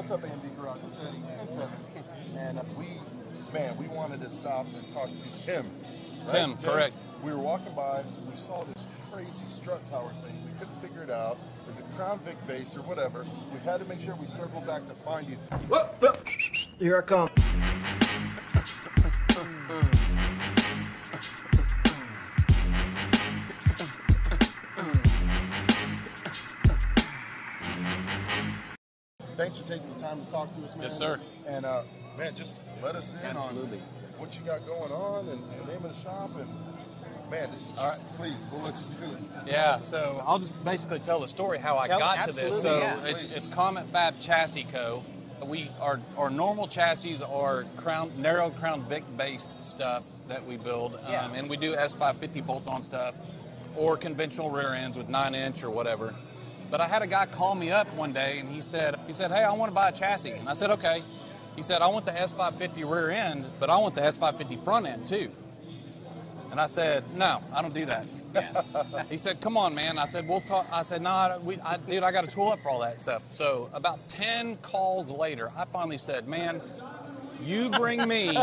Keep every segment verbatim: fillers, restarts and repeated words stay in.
What's up, Andy Garage? It's Eddie and Kevin. And uh, we, man, we wanted to stop and talk to Tim. Right? Tim, Tim, correct. We were walking by, we saw this crazy strut tower thing. We couldn't figure it out. Is it Crown Vic base or whatever? We had to make sure we circled back to find you. Whoop, whoop. Here I come. Thanks for taking the time to talk to us, man. Yes, sir. And, uh, man, just let us in Absolutely. on what you got going on and the name of the shop. And, man, this is just, All right. please, we'll let you do this. Yeah, so I'll just basically tell the story how I Tell- got to this. So absolutely, yeah. it's it's Comet Fab Chassis Co. We our our normal chassis are crown narrow crown Vic based stuff that we build, Yeah. um, and we do S five fifty bolt on stuff or conventional rear ends with nine inch or whatever. But I had a guy call me up one day and he said he said, "Hey, I want to buy a chassis," and I said, "Okay." He said, "I want the S five fifty rear end, but I want the S five fifty front end too." And I said, "No, I don't do that." Yeah. He said, "Come on, man." I said, "We'll talk." I said, "No, nah, we, I, dude, I got to tool up for all that stuff." So about ten calls later, I finally said, "Man, you bring me."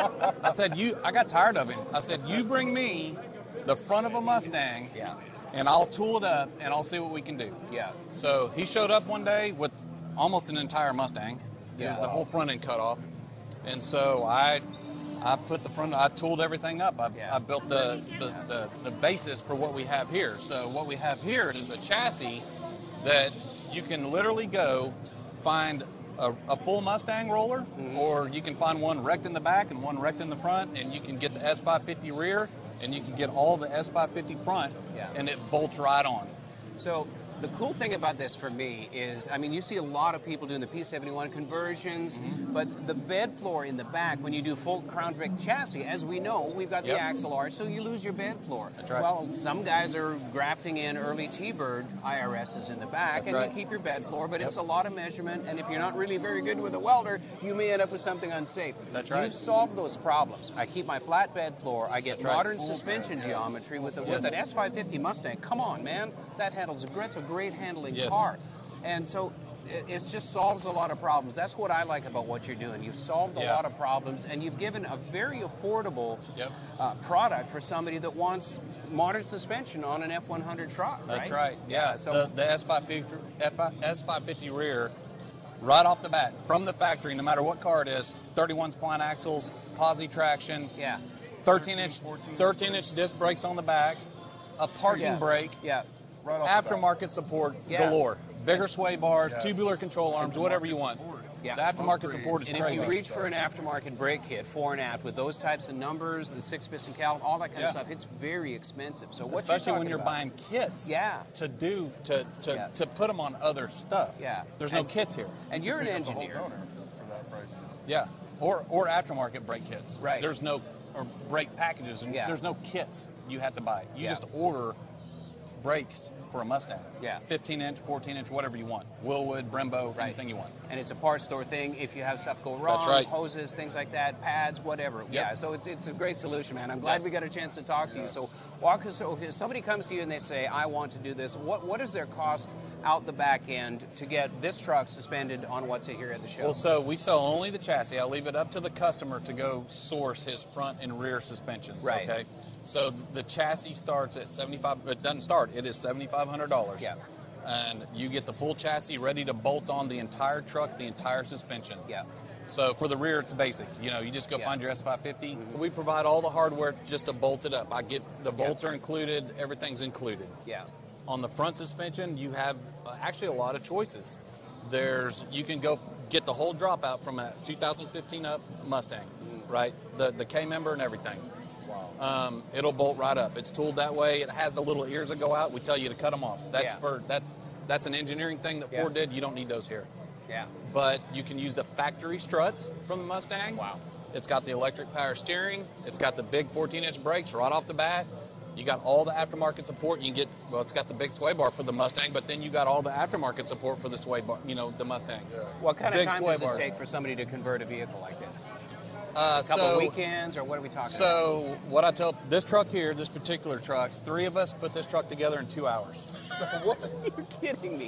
I said, "You." I got tired of him. I said, "You bring me the front of a Mustang, Yeah. and I'll tool it up, and I'll see what we can do." Yeah. So he showed up one day with almost an entire Mustang. It Yeah. was the whole front end cut off, and so I. I put the front, I tooled everything up. I, Yeah. I built the, the, the, the basis for what we have here. So what we have here is a chassis that you can literally go find a, a full Mustang roller, Mm-hmm. or you can find one wrecked in the back and one wrecked in the front, and you can get the S five fifty rear, and you can get all the S five fifty front, Yeah. and it bolts right on. So the cool thing about this for me is, I mean, you see a lot of people doing the P seventy-one conversions, Mm-hmm. but the bed floor in the back, when you do full Crown Vic chassis, as we know, we've got Yep. the axle arch, so you lose your bed floor. That's right. Well, some guys are grafting in early T-Bird I R Ss in the back, That's and right. you keep your bed floor, but Yep. it's a lot of measurement, and if you're not really very good with a welder, you may end up with something unsafe. That's right. You've solved those problems. I keep my flat bed floor, I get That's right. modern Full suspension bed, yes. geometry with, a, Yes. with an S five fifty Mustang. Come on, man. That handles a great, it's a great handling Yes. car. And so it, it just solves a lot of problems. That's what I like about what you're doing. You've solved a Yeah. lot of problems, and you've given a very affordable Yep. uh, product for somebody that wants modern suspension on an F one hundred truck, right? That's right. Yeah. so the, the S five fifty S five fifty rear, right off the bat, from the factory, no matter what car it is, thirty-one spline axles, posi traction, yeah, thirteen inch, fourteen. thirteen inch disc brakes on the back, a parking yeah. brake, yeah. Right off the bat. aftermarket support Yeah. galore, bigger sway bars, Yes. tubular control arms, whatever you want. Support. Yeah. The aftermarket Upgrades. support is And crazy. if you reach for an aftermarket brake kit, fore and aft, with those types of numbers, the six-piston cal, all that kind Yeah. of stuff, it's very expensive. So what Especially you're when talking you're about- buying kits Yeah. to do to to, Yeah. to put them on other stuff. Yeah. There's no And- kits here. And you're an Pick up the whole engineer. donor for that price. Yeah, or or aftermarket brake kits. Right. There's no or brake packages, and Yeah. there's no kits you have to buy. You Yeah. just order brakes for a Mustang. Yeah. fifteen inch, fourteen inch, whatever you want. Willwood, Brembo, Right. anything you want. And it's a parts store thing. If you have stuff go wrong, right. hoses, things like that, pads, whatever. Yeah, so it's it's a great solution, man. I'm glad Yes. we got a chance to talk to you. So walk us. So if somebody comes to you and they say, "I want to do this," what what is their cost out the back end to get this truck suspended on what's here at the show? Well, so we sell only the chassis. I leave it up to the customer to go source his front and rear suspensions. Right. Okay. So the chassis starts at seventy-five. It doesn't start. It is seventy-five hundred dollars. Yeah. And you get the full chassis ready to bolt on the entire truck, the entire suspension. Yeah. So for the rear, it's basic. You know, you just go Yeah. find your S five fifty. We provide all the hardware just to bolt it up. I get the bolts Yeah. are included. Everything's included. Yeah. On the front suspension, you have uh, actually a lot of choices. There's you can go f- get the whole dropout from a two thousand fifteen up Mustang, right? The the K member and everything. Wow. Um, it'll bolt right up. It's tooled that way. It has the little ears that go out. We tell you to cut them off. That's Yeah. for that's that's an engineering thing that Yeah. Ford did. You don't need those here. Yeah. But you can use the factory struts from the Mustang. Wow. It's got the electric power steering. It's got the big fourteen inch brakes right off the bat. You got all the aftermarket support. You can get, well, it's got the big sway bar for the Mustang, but then you got all the aftermarket support for the sway bar, you know, the Mustang. What kind of Big time sway does it bars. take for somebody to convert a vehicle like this? Uh, A couple so, weekends, or what are we talking about? So what I tell, this truck here, this particular truck, three of us put this truck together in two hours. What? You're kidding me.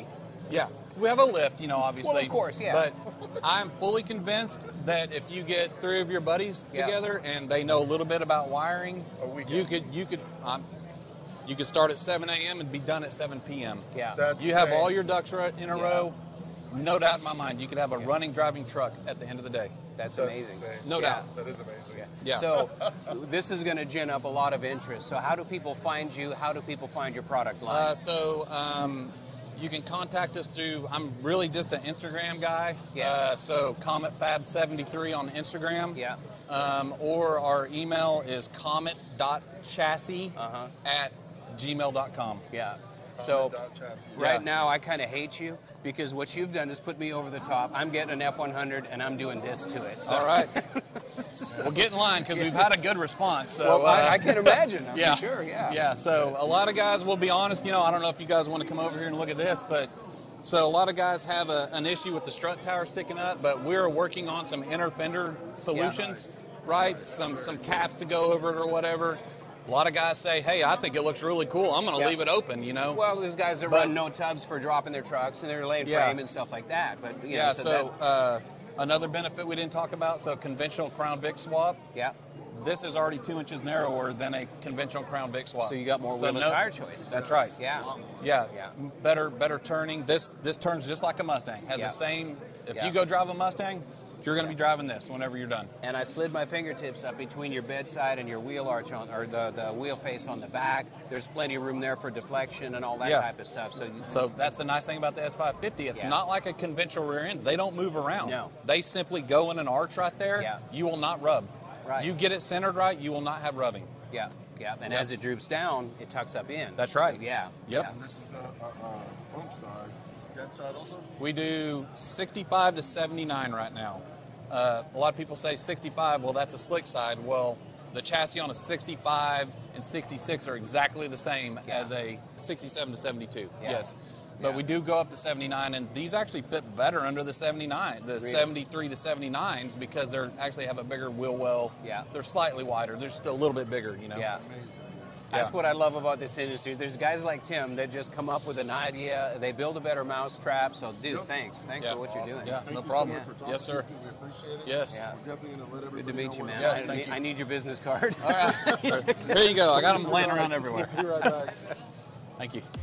Yeah, we have a lift, you know, obviously. Well, of course, yeah. But I'm fully convinced that if you get three of your buddies Yeah. together and they know a little bit about wiring, A weekend. you could you could um, you could start at seven a m and be done at seven p m Yeah. That's You have great. all your ducks right in a Yeah. row. No doubt in my mind, you could have a running, driving truck at the end of the day. That's That's amazing. insane. No Yeah. doubt. That is amazing. Yeah. Yeah. So this is going to gin up a lot of interest. So how do people find you? How do people find your product line? Uh, so um, you can contact us through. I'm really just an Instagram guy. Yeah. Uh, so Comet Fab seventy-three on Instagram. Yeah. Um, or our email is comet dot chassis Uh-huh. at gmail dot com. yeah. So Comet chassis. right Yeah. now I kind of hate you because what you've done is put me over the top. I'm getting an F one hundred and I'm doing this to it. So. All right. Well, get in line because we've had a good response. So, Well, I, uh, I can imagine. I'm yeah, sure. Yeah. Yeah. So a lot of guys will be honest. You know, I don't know if you guys want to come over here and look at this, but so a lot of guys have a, an issue with the strut tower sticking up, but we're working on some inner fender solutions, right? Some some caps to go over it or whatever. A lot of guys say, "Hey, I think it looks really cool. I'm going to Yeah. leave it open." You know. Well, there's guys that But- run no tubs for dropping their trucks and they're laying Yeah. frame and stuff like that. But you know, yeah. so, So that- uh, another benefit we didn't talk about. So conventional Crown Vic swap. yeah. This is already two inches narrower than a conventional Crown Vic swap. So you got more So wheel and no- tire choice. That's right. Yeah. Yeah. Yeah. Better better turning. This this turns just like a Mustang. Has Yeah. the same. If Yeah. you go drive a Mustang, you're going to be driving this whenever you're done. And I slid my fingertips up between your bedside and your wheel arch on, or the, the wheel face on the back. There's plenty of room there for deflection and all that Yeah. type of stuff. So, you, So that's the nice thing about the S five fifty. It's Yeah. not like a conventional rear end. They don't move around. No. They simply go in an arch right there. Yeah. You will not rub. Right. You get it centered right, you will not have rubbing. yeah, yeah. And Yeah. as it droops down, it tucks up in. That's right. So, yeah. Yep. Yeah. And this is uh, uh, uh, bump side. Dead side also? We do sixty-five to seventy-nine right now. Uh, a lot of people say sixty-five, well, that's a slick side. Well, the chassis on a sixty-five and sixty-six are exactly the same Yeah. as a sixty-seven to seventy-two. Yeah. Yes. But Yeah. we do go up to seventy-nine, and these actually fit better under the seventy-nine, the Really? seventy-three to seventy-nines, because they actually have a bigger wheel well. Yeah. They're slightly wider. They're just a little bit bigger, you know. Yeah. Amazing. That's Yeah. what I love about this industry. There's guys like Tim that just come up with an idea. They build a better mousetrap. So, dude, Yep. thanks. Thanks Yeah. for what you're Awesome. doing. Yeah. Thank No you problem. so much for talking Yes, sir. to us. We appreciate it. Yes. Yeah. We're definitely going to let everybody Good to meet know you, where man. to Yes, I, thank need, you. I need your business card. All right. Here you go. I got them laying around everywhere. Be right back. Thank you.